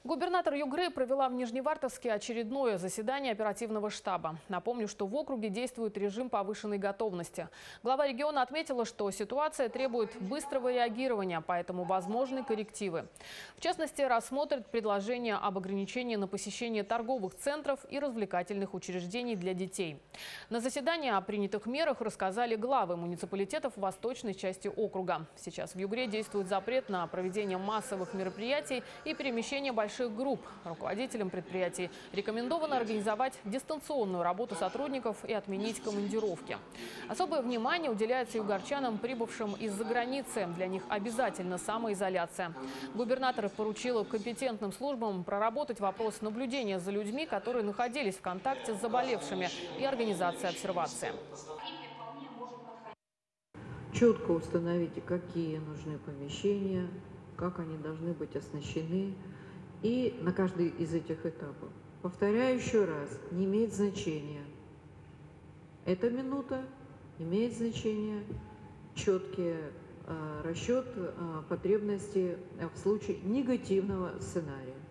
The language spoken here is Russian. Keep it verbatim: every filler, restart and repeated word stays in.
Губернатор Югры провела в Нижневартовске очередное заседание оперативного штаба. Напомню, что в округе действует режим повышенной готовности. Глава региона отметила, что ситуация требует быстрого реагирования, поэтому возможны коррективы. В частности, рассмотрят предложение об ограничении на посещение торговых центров и развлекательных учреждений для детей. На заседании о принятых мерах рассказали главы муниципалитетов восточной части округа. Сейчас в Югре действует запрет на проведение массовых мероприятий и перемещение больших групп. Руководителям предприятий рекомендовано организовать дистанционную работу сотрудников и отменить командировки. Особое внимание уделяется югорчанам, прибывшим из-за границы. Для них обязательно самоизоляция. Губернатор поручил компетентным службам проработать вопрос наблюдения за людьми, которые находились в контакте с заболевшими, и организации обсервации. Четко установите, какие нужны помещения, как они должны быть оснащены. И на каждый из этих этапов, повторяю еще раз, не имеет значения. Эта минута имеет значение, четкий э, расчет э, потребностей в случае негативного сценария.